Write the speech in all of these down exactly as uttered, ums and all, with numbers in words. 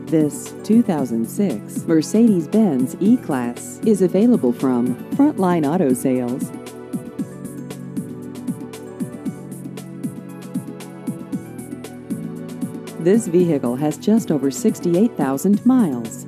This two thousand six Mercedes-Benz E-Class is available from Frontline Auto Sales. This vehicle has just over sixty-eight thousand miles.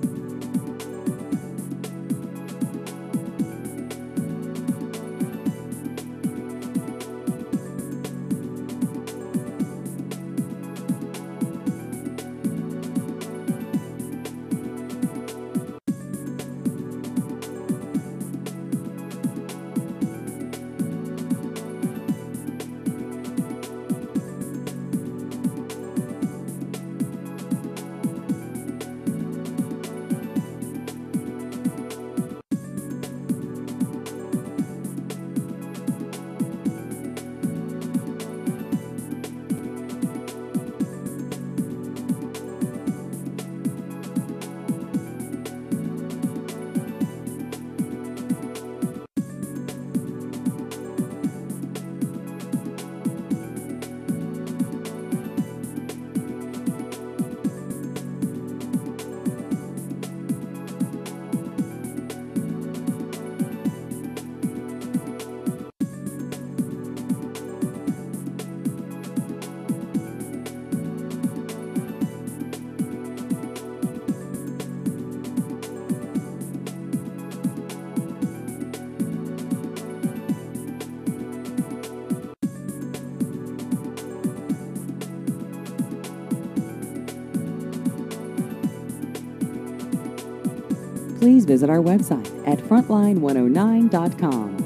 Please visit our website at frontline one oh nine dot com.